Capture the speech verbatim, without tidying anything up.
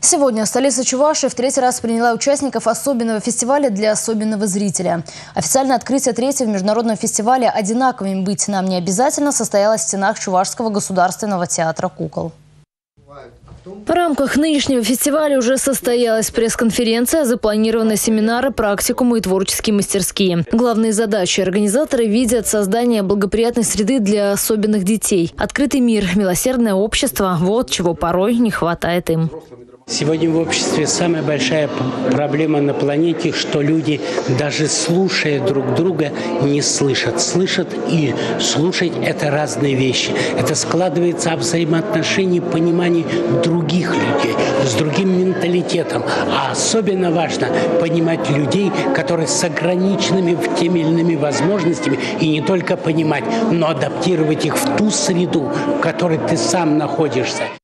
Сегодня столица Чувашии в третий раз приняла участников особенного фестиваля для особенного зрителя. Официальное открытие третьего международного фестиваля «Одинаковыми быть нам не обязательно» состоялось в стенах Чувашского государственного театра кукол. В рамках нынешнего фестиваля уже состоялась пресс-конференция, запланированы семинары, практикумы и творческие мастерские. Главные задачи организаторы видят создание благоприятной среды для особенных детей. Открытый мир, милосердное общество – вот чего порой не хватает им. Сегодня в обществе самая большая проблема на планете, что люди, даже слушая друг друга, не слышат. Слышат и слушать – это разные вещи. Это складывается о взаимоотношении, понимании других людей, с другим менталитетом. А особенно важно понимать людей, которые с ограниченными теми или иными возможностями, и не только понимать, но адаптировать их в ту среду, в которой ты сам находишься.